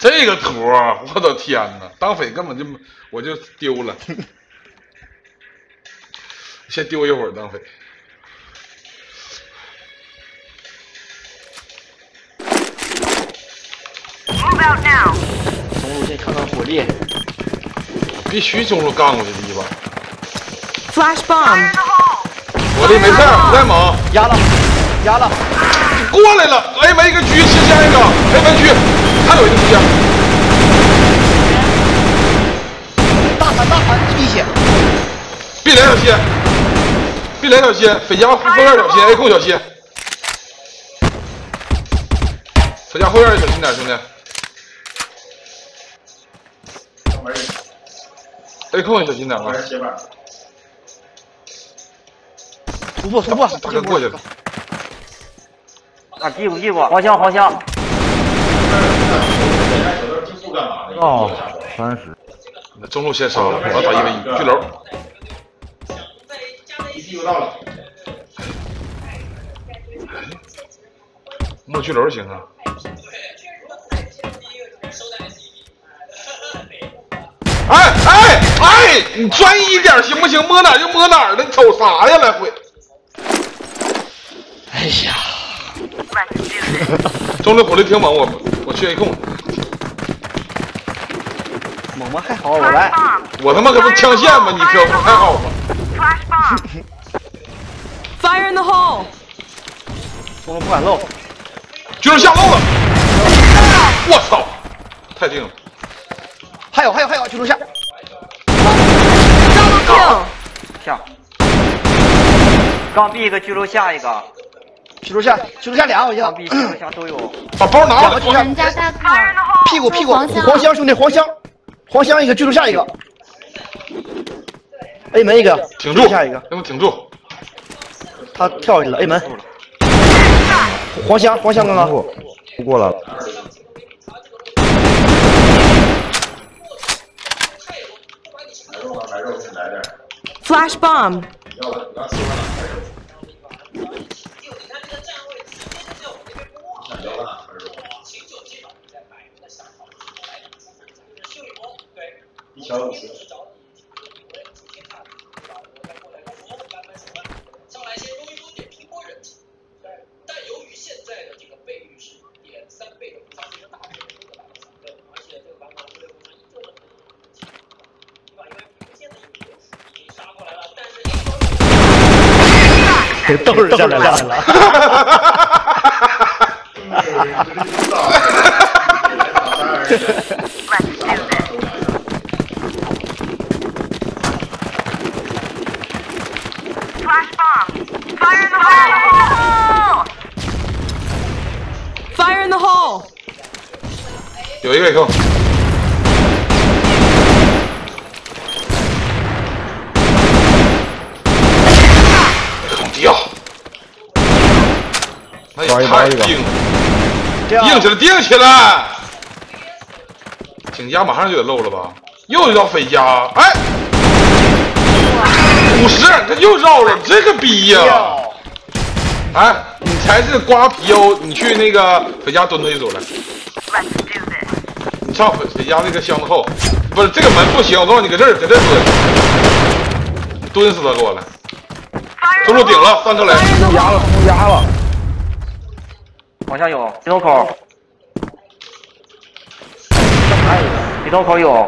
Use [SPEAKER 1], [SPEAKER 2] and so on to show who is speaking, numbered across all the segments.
[SPEAKER 1] 这个图，我的天哪！当匪根本就我就丢了，先丢一会儿当匪。
[SPEAKER 2] 中路先看看火力，
[SPEAKER 1] 必须中路干过去第一把。
[SPEAKER 3] Flash bomb！
[SPEAKER 1] 火力没事，不太猛。
[SPEAKER 2] 压了，压了，
[SPEAKER 1] 过来了 ！A 门一个狙，吃下一个 A 门狙，还有一个吃下。
[SPEAKER 2] 大盘一血，
[SPEAKER 1] B 连小心 ，B 连小心，匪家后院小心 ，A 控小心。匪家后院小心点，兄弟。A 控也小心点啊！
[SPEAKER 2] 突破突破，
[SPEAKER 1] 大哥过去了。
[SPEAKER 4] 啊，屁股屁股，黄香黄香。
[SPEAKER 5] 哦，30。
[SPEAKER 1] 那中路先杀了，我要打1v1，巨楼。
[SPEAKER 6] 一屁股到了。
[SPEAKER 1] 摸巨楼行啊。哎，你专一一点行不行？摸哪儿就摸哪儿的，你瞅啥呀？来回。
[SPEAKER 2] 哎呀，
[SPEAKER 1] 中路火力挺猛，我去 A 控。
[SPEAKER 2] 猛吗？还好，我来。
[SPEAKER 1] 我他妈可不枪线吗？你可不还好吗
[SPEAKER 3] Fire in the hole！
[SPEAKER 2] 中路不敢漏，
[SPEAKER 1] 巨楼下漏了。我操！太定了。
[SPEAKER 2] 还有，巨路下。
[SPEAKER 3] Double kill！
[SPEAKER 4] 下。刚 B 一个巨楼下一个，
[SPEAKER 2] 巨路下俩，我
[SPEAKER 4] 刚
[SPEAKER 2] 要
[SPEAKER 4] B 巨楼下都有。
[SPEAKER 1] 把包拿了，
[SPEAKER 7] 人家大炮，
[SPEAKER 2] 屁股黄香兄弟黄香一个巨路下一个 ，A 门一个，
[SPEAKER 1] 挺住，
[SPEAKER 2] 下一个，
[SPEAKER 1] 给我挺住。
[SPEAKER 2] 他跳下去了 A 门，黄香刚刚
[SPEAKER 5] 不过了。
[SPEAKER 3] Flash bomb！
[SPEAKER 6] 一小50。
[SPEAKER 5] 都是下来了。
[SPEAKER 3] Fire in the hole！
[SPEAKER 1] 有一个 A 控。空掉。那也太硬了，定起来！挺家马上就得漏了吧？又绕匪家，哎，50，他又绕了，这个逼呀！哎，你才是瓜皮哦！你去那个匪家蹲他一手来。你上匪家那个箱子后，不是这个门不行，我告诉你，搁这儿蹲，蹲死他，给我来！中路顶了，3个雷，
[SPEAKER 5] 压了。
[SPEAKER 4] 往下有鼻头口，鼻头口有，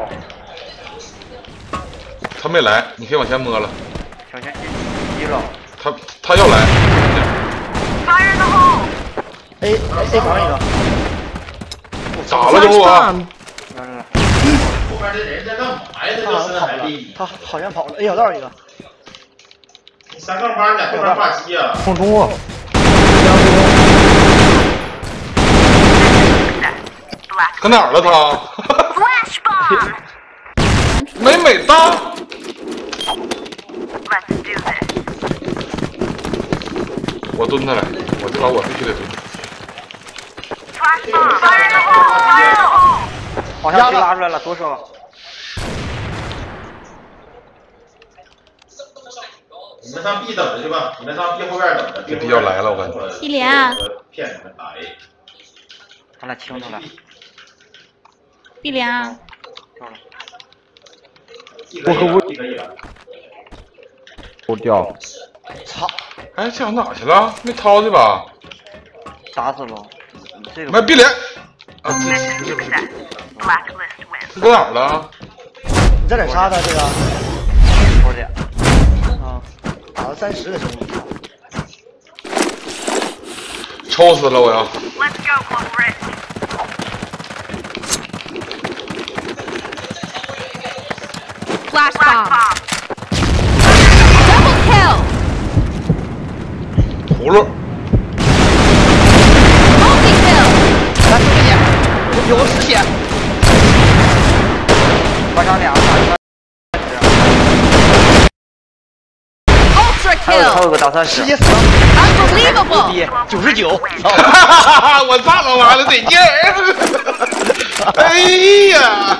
[SPEAKER 1] 他没来，你可以往前摸了。
[SPEAKER 4] 小心击了。
[SPEAKER 1] 他要来。
[SPEAKER 2] A 房一个，
[SPEAKER 1] 咋了，中路啊？
[SPEAKER 6] 后边这人在干嘛呀？这都是海地。
[SPEAKER 2] 他好像跑了 A 小道一个。
[SPEAKER 6] 3杠8在后边挂机啊！
[SPEAKER 5] 中路。
[SPEAKER 1] 搁哪儿了他？美大。我蹲他来，我必须得蹲。
[SPEAKER 4] 往上去拉出来了，左手。
[SPEAKER 6] 你们上 B 等着去吧，你们上 B 后边等着。
[SPEAKER 1] 这 B 要来了，我感觉。
[SPEAKER 7] 一连啊！
[SPEAKER 6] 骗你们打 A。
[SPEAKER 4] 他俩清楚了。
[SPEAKER 7] 碧莲。
[SPEAKER 5] 我可不我掉。
[SPEAKER 2] 操！
[SPEAKER 1] 哎，这往哪去了？没掏去吧？
[SPEAKER 4] 打死了。这个。
[SPEAKER 1] 没闭脸。啊，这不是。你搁哪儿了？
[SPEAKER 2] 你在哪杀他？这个？
[SPEAKER 4] 我的。
[SPEAKER 2] 啊，打了30个兄弟。
[SPEAKER 1] 抽死了我要。
[SPEAKER 3] Flash bomb. Double kill.
[SPEAKER 1] 葫芦。
[SPEAKER 3] Multi kill.
[SPEAKER 2] 来，兄弟，有个实血。
[SPEAKER 4] 观察2个。
[SPEAKER 3] Ultra
[SPEAKER 4] 还有
[SPEAKER 3] kill.
[SPEAKER 4] 个打30。
[SPEAKER 2] 直接死了。
[SPEAKER 3] Unbelievable.
[SPEAKER 2] 99。
[SPEAKER 1] 我操他妈的得劲儿！哎呀！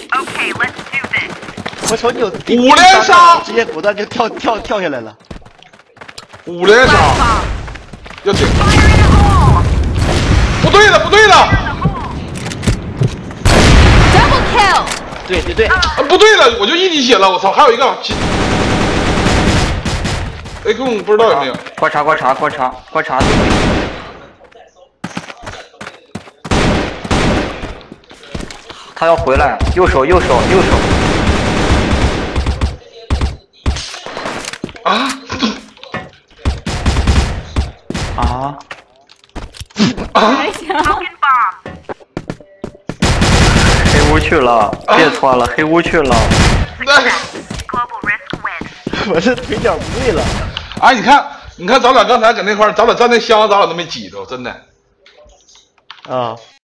[SPEAKER 2] 我瞅你有
[SPEAKER 1] 5连杀，
[SPEAKER 2] 直接果断就跳下来了。
[SPEAKER 1] 5连杀，要顶！不对了，不对了！
[SPEAKER 3] Double kill.
[SPEAKER 2] 对对对，
[SPEAKER 1] 不对了，我就1滴血了，我操！还有一个，哎，公不知道有没有？
[SPEAKER 4] 观察。他要回来，右手。黑屋去了，别错了，黑屋去了。
[SPEAKER 2] 我这腿脚不对了。
[SPEAKER 1] 哎，你看，咱俩刚才搁那块儿，咱俩站那箱子，咱俩都没挤着，真的。
[SPEAKER 2] 啊。